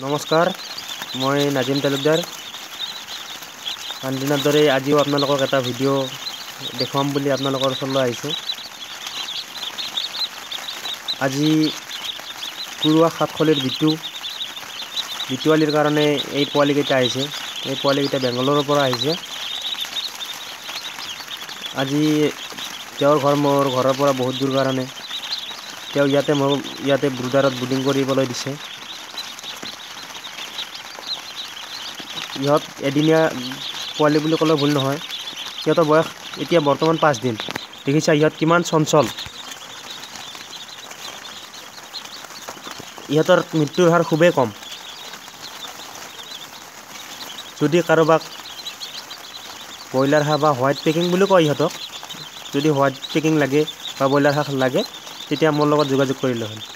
নমস্কাৰ, মই নাজিম তালুকদাৰ। আনদিনাৰ দৰে আজিও আপোনালোকক এটা ভিডিঅ' দেখুৱাম বুলি আপোনালোকৰ ওচৰলৈ আহিছোঁ। আজি কুৰুৱা সাতখলিৰ বিটুৱালীৰ কাৰণে এই পোৱালীকেইটা আহিছে। এই পোৱালীকেইটা বেংগলোৰৰ পৰা আহিছে। আজি তেওঁৰ ঘৰ মোৰ ঘৰৰ পৰা বহুত দূৰ কাৰণে তেওঁ ইয়াতে ব্ৰুডাৰত ব্ৰুডিং কৰিবলৈ দিছে। ইহঁত এদিনীয়া পোৱালি বুলি ক'লেও ভুল নহয়। সিহঁতৰ বয়স এতিয়া বৰ্তমান 5 দিন। দেখিছা ইহঁত কিমান চঞ্চল। ইহঁতৰ মৃত্যুৰ হাৰ খুবেই কম। যদি কাৰোবাক ব্ৰইলাৰ হাঁহ বা হোৱাইট পেকিং বুলি কয় ইহঁতক, যদি হোৱাইট পেকিং লাগে বা ব্ৰইলাৰ হাঁহ লাগে তেতিয়া মোৰ লগত যোগাযোগ কৰিলে হ'ল।